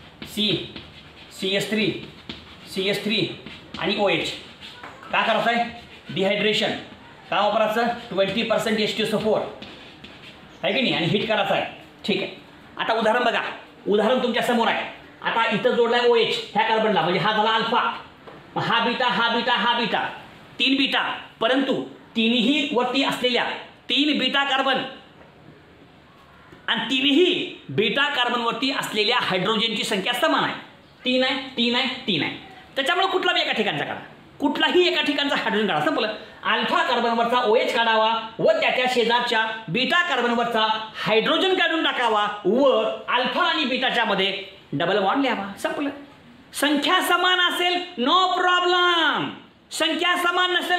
Speaker 1: CH3 आणि OH. काय करायचं आहे, डिहायड्रेशन. काय वापरायचं, 20% H2SO4 आहे की नाही, आणि हिट करायचं आहे. ठीक आहे. आता उदाहरण बघा, उदाहरण तुमच्या समोर आहे. आता इथं जोडलाय OH ह्या कार्बनला, म्हणजे हा झाला अल्फा, हा बीटा, हा बीटा, हा बीटा, 3 बीटा. परंतु तिन्ही वरती असलेल्या 3 बीटा कार्बन आणि तिन्ही बीटा कार्बनवरती असलेल्या हायड्रोजनची संख्या समान आहे. 3 आहे, 3 आहे, 3 आहे. त्याच्यामुळे कुठलाही एका ठिकाणचा काढा, कुठलाही एका ठिकाणचा हायड्रोजन काढा, संपलं. अल्फा कार्बनवरचा OH काढावा व त्याच्या शेजारच्या बीटा कार्बनवरचा हायड्रोजन काढून टाकावा व अल्फा आणि बीटाच्या मध्ये डबल बॉन्ड लिहावा. संपलं. संख्या समान असेल नो प्रॉब्लेम, संख्या समान नसेल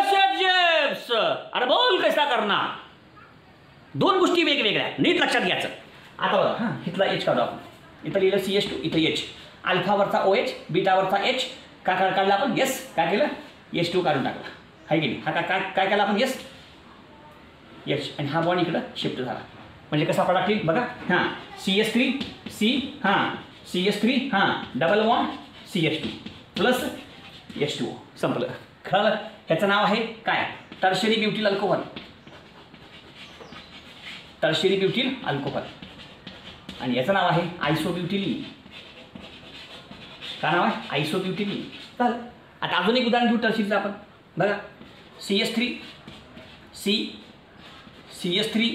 Speaker 1: अरे बोल कसा करणार. दोन गोष्टी वेगवेगळ्या नीट लक्षात घ्यायचं. आता बघा हां इथला H काढू आपण. इथं लिहिलं CH2 इथं H. अल्फावरचा OH बीटावरचा H काय काढला आपण यस. काय केलं H2 काढून टाकला आहे की नाही. हा काय काय केलं आपण यस H आणि हा बॉन्ड इकडं शिफ्ट झाला. म्हणजे कसा प्रॉडक्ट येईल बघा. हां CH3 C हां CH3 हां double bond CH2 plus H2O. संपलं. कळलं. ह्याचं नाव आहे काय tertiary butyl alcohol. Tertiary butyl alcohol आणि याचं नाव आहे आयसोब्युटिलीन. काय नाव आहे आयसोब्युटिलीन. चालेल. आता अजून एक उदाहरण घेऊ टर्शरीचं आपण. बघा CH3 C CH3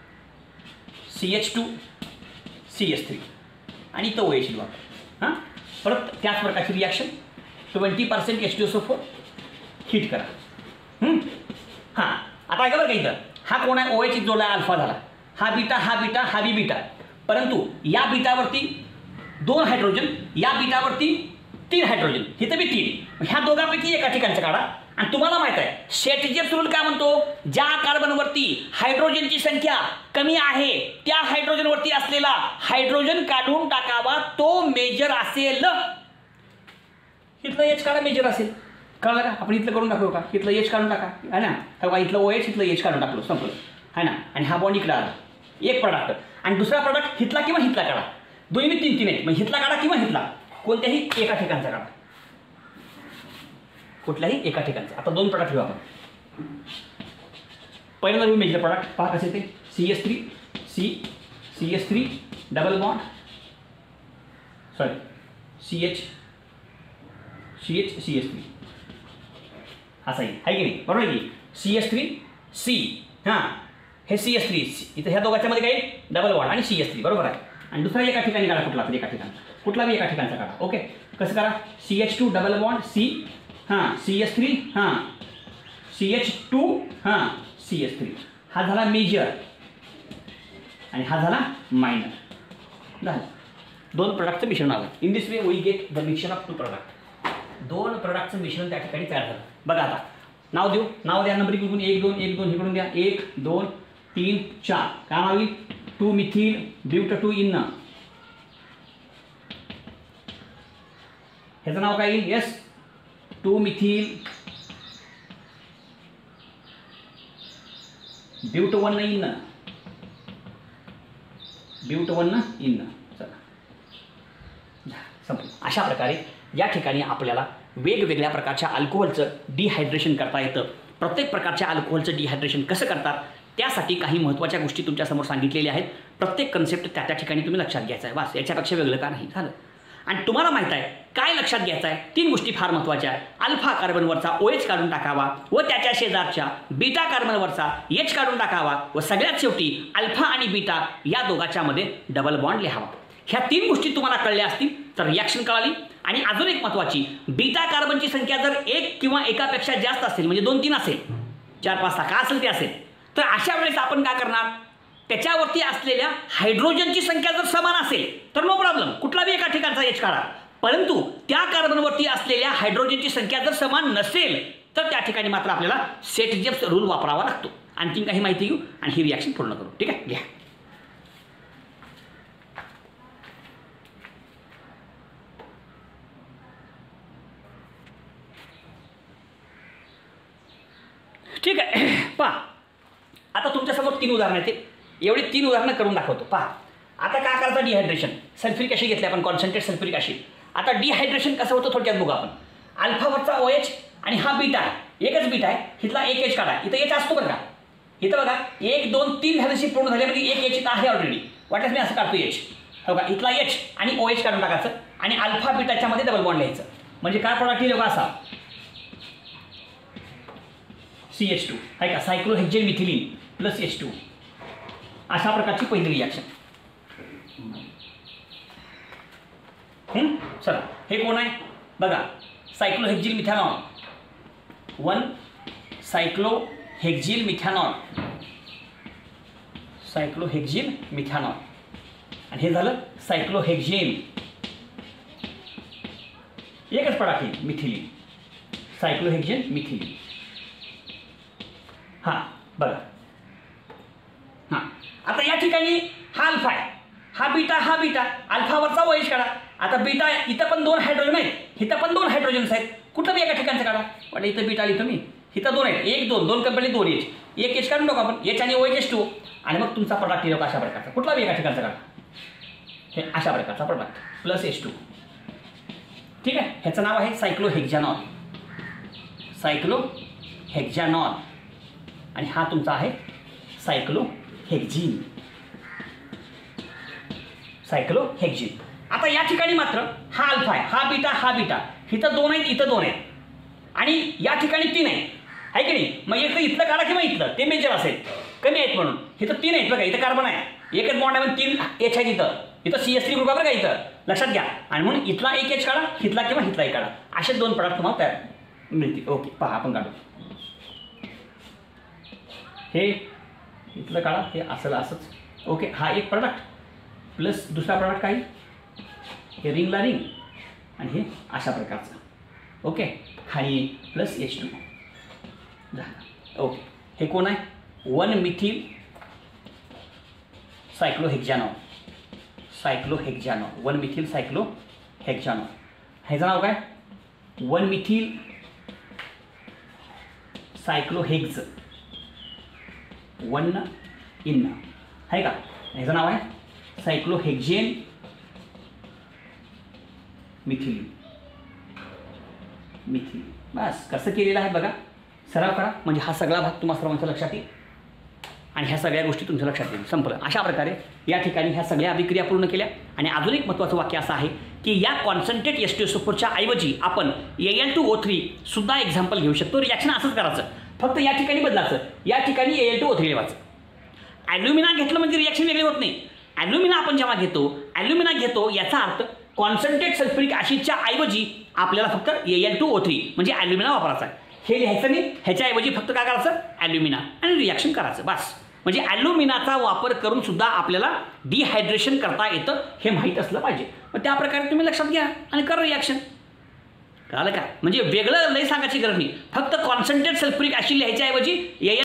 Speaker 1: CH2 CH3 आणि तो OH वापर. हां परत त्याच प्रकारची रिॲक्शन 20% H2SO4 हीट करा. हां आता ऐका बरं का इथं हा कोण आहे OH जोडला अल्फा झाला. हा बीटा हा बीटा हा बी बीटा. परंतु या बीटावरती 2 हायड्रोजन या बीटावरती 3 हायड्रोजन इथं बी 3. ह्या दोघांपैकी एका ठिकाणचं काढा. आणि तुम्हाला माहित आहे शेटजेप्स रूल काय म्हणतो ज्या कार्बनवरती हायड्रोजनची संख्या कमी आहे त्या हायड्रोजनवरती असलेला हायड्रोजन काढून टाकावा तो मेजर असेल. इथलं H काढा मेजर असेल. कळलं का. आपण इथलं करून टाकू का इथलं H काढून टाका है ना. का इथलं OH इथलं H काढून टाकलो संपलं है ना. आणि हा बॉन्ड इकडं आला एक प्रॉडक्ट आणि दुसरा प्रॉडक्ट हितला किंवा हितला काढा. दोन्ही मी 3 आहेत मग हितला काढा किंवा हितला कोणत्याही एका ठिकाणचा काढा. कुठल्याही एका ठिकाणचा. आता 2 प्रॉडक्ट घेऊ आपण. पहिल्यांदा मी मेजर प्रॉडक्ट पहा कसे ते CH3 C CH3 double bond sorry CH3 असा आहे की नाही बरोबर आहे की CH3 C हां हे CH3 इथं ह्या दोघांच्या मध्ये काही डबल बॉन्ड आणि CH3 बरोबर आहे. आणि दुसरा एका ठिकाणी काढा कुठला तरी एका ठिकाण कुठला बी एका ठिकाणचा काढा. ओके कसं करा CH2 डबल बॉन्ड C हां CH3 हां CH2 हां CH3 हा झाला मेजर आणि हा झाला मायनर. झालं 2 प्रोडक्टचं मिश्रण आलं. In this way we get the mixture of 2 product. 2 प्रोडक्टचं मिश्रण त्या ठिकाणी तयार झालं. बघा आता नाव देऊ. नाव द्या नंबर इकडून 1 2 1 2 इकडून द्या 1 2 3 4 काय नाव येईल 2 मिथिल ब्यूट 2 इन ह्याचं नाव काय येईल yes 2 methyl but 1 ene but 1 ene. चला संपलं. अशा प्रकारे या ठिकाणी आपल्याला वेगवेगळ्या प्रकारच्या अल्कोहोलचं डिहायड्रेशन करता येतं. प्रत्येक प्रकारच्या अल्कोहोलचं डिहायड्रेशन कसं करतात त्यासाठी काही महत्त्वाच्या गोष्टी तुमच्यासमोर सांगितलेल्या आहेत. प्रत्येक कन्सेप्ट त्या ठिकाणी तुम्ही लक्षात घ्यायचा आहे. बस याच्यापेक्षा वेगळं का नाही झालं. आणि तुम्हाला माहीत आहे काय लक्षात घ्यायचं आहे 3 गोष्टी फार महत्त्वाच्या आहेत. अल्फा कार्बनवरचा OH काढून टाकावा व त्याच्या शेजारच्या बीटा कार्बनवरचा H काढून टाकावा व सगळ्यात शेवटी अल्फा आणि बीटा या दोघांच्या मध्ये डबल बॉन्ड लिहावा. ह्या 3 गोष्टी तुम्हाला कळल्या असतील तर रिॲक्शन कळाली. आणि अजून एक महत्त्वाची बीटा कार्बनची संख्या जर 1 किंवा एकापेक्षा जास्त असेल म्हणजे 2 3 असेल 4 5 6 का असेल ते असेल तर अशा वेळेस आपण काय करणार त्याच्यावरती असलेल्या हायड्रोजनची संख्या जर समान असेल तर नो प्रॉब्लेम कुठला बी एका ठिकाणचा H काढा. परंतु त्या कार्बनवरती असलेल्या हायड्रोजनची संख्या जर समान नसेल तर त्या ठिकाणी मात्र आपल्याला सेट-जेप्स रूल वापरावा लागतो. आणखीन काही माहिती घेऊ आणि ही रिॲक्शन पूर्ण करू. ठीक आहे घ्या. ठीक आहे पहा आता तुमच्यासमोर 3 उदाहरणं आहेत. एवढी 3 उदाहरणं करून दाखवतो. पहा आता काय करायचं डिहायड्रेशन. सल्फ्युरिक ॲसिड घेतले आपण कॉन्सन्ट्रेट सल्फ्युरिक ॲसिड. आता डिहायड्रेशन कसं होतं थोडक्यात बघू आपण. अल्फावरचा OH आणि हा बीटा आहे एकच बीटा आहे हिथला एक H काढा. इथं H असतो बरं का. इथं बघा 1 2 3 व्हॅलेन्सी पूर्ण झाल्यामध्ये एक H इथं आहे ऑलरेडी. वाटल्यास मी असं काढतो H हो का. इथला H आणि OH काढून टाकायचं आणि अल्फा बीटाच्या मध्ये डबल बॉन्ड लिहायचं. म्हणजे काय प्रॉडक्ट येईल बघा असा CH2 आहे का सायक्लोहेक्झेन मिथिलीन प्लस H2 अशा प्रकारची पहिली रिॲक्शन. चला हे कोण आहे बघा cyclohexyl methanol 1 cyclohexyl methanol, cyclohexyl methanol, आणि हे झालं सायक्लोहेक्झेन. एकच प्रॉडक्ट आहे मिथिलीन, सायक्लोहेक्झेन मिथिलीन. हां बघा, हां आता या ठिकाणी हा अल्फा आहे, हा बीटा, हा बीटा, अल्फावरचा वैश काढा. आता बीटा इथं पण 2 हायड्रोजन आहेत, इथं पण 2 हायड्रोजन्स आहेत, कुठलं बी एका ठिकाणचं काढा. पण इथं बीटा लिहितो मी, इथं 2 आहेत, 1 2 2 कंपनी 2 एच, 1 एच काढून टाकू आपण, एच आणि OH2, आणि मग तुमचा प्रोडक्ट लिहितो अशा प्रकारचा, कुठला बी एका ठिकाणचा काढा, हे अशा प्रकारचा प्रोडक्ट प्लस H2. ठीक आहे, ह्याचं नाव आहे सायक्लोहेक्झॅनॉल, सायक्लोहेक्झॅनॉल, आणि हा तुमचा आहे सायक्लोहेक्झिन, सायक्लोहेक्झिन. आता या ठिकाणी मात्र हा अल्फा आहे, हा बीटा, हा बीटा, इथं 2 आहेत, इथं 2 आहेत, आणि या ठिकाणी 3 आहे की नाही. मग एक तर इथलं काढा किंवा इथलं, ते मेजर असेल, कमी आहेत म्हणून. इथं 3 आहेत बघा, इथं कार्बन आहे, एकच बॉन्ड आहे, 3 एच आहेत इथं, इथं CH3 ग्रुप आहे बरं का इथं, लक्षात घ्या. आणि म्हणून इथला 1 एच काढा, इथला किंवा इथला 1 काढा, असे 2 प्रोडक्ट तुम्हाला तयार मिळतील. ओके, पहा आपण काढू, हे इथलं काढा, हे असं असंच. ओके, हा एक प्रोडक्ट प्लस दुसरा प्रोडक्ट काही, हे रिंगला रिंग, आणि हे अशा प्रकारचं. ओके, आणि प्लस H2 झालं. ओके, हे कोण आहे, 1 मिथिल सायक्लोहेक्झॅनॉल, सायक्लोहेक्झॅनॉल, 1 मिथिल सायक्लोहेक्झॅनॉल. ह्याचं नाव काय, 1 मिथिल सायक्लोहेक्झ 1 इन आहे का. ह्याचं नाव आहे सायक्लोहेक्झेन मिथिलीन, मिथिलीन. बस कसं केलेलं आहे बघा, सराव करा, म्हणजे हा सगळा भाग तुम्हाला सर्वांच्या लक्षात येईल, आणि ह्या सगळ्या गोष्टी तुमच्या लक्षात येईल. संपलं. अशा प्रकारे या ठिकाणी ह्या सगळ्या अभिक्रिया पूर्ण केल्या. आणि अजून एक महत्त्वाचं वाक्य असं आहे की या कॉन्सन्ट्रेट H2SO4च्या ऐवजी आपण Al2O3 सुद्धा एक्झाम्पल घेऊ शकतो. रिॲक्शन असंच करायचं, फक्त या ठिकाणी बदलायचं, या ठिकाणी Al2O3 लिहायचं. ॲल्युमिना घेतलं म्हणजे रिॲक्शन वेगळी होत नाही. ॲल्युमिना आपण जेव्हा घेतो याचा अर्थ कॉन्सन्ट्रेट सल्फ्युरिक ॲसिडच्या ऐवजी आपल्याला फक्त Al2O3 म्हणजे ॲल्युमिना वापरायचा आहे. हे लिहायचं नाही, ह्याच्याऐवजी फक्त काय करायचं, ॲल्युमिना, आणि रिॲक्शन करायचं बस. म्हणजे ॲल्युमिनाचा वापर करून सुद्धा आपल्याला डिहायड्रेशन करता येतं, हे माहीत असलं पाहिजे. मग त्या प्रकारे तुम्ही लक्षात घ्या आणि करा रिॲक्शन. कळालं का. म्हणजे वेगळं लय सांगायची गरज नाही, फक्त कॉन्सन्ट्रेट सल्फ्युरिक ॲसिड लिहायच्या ऐवजी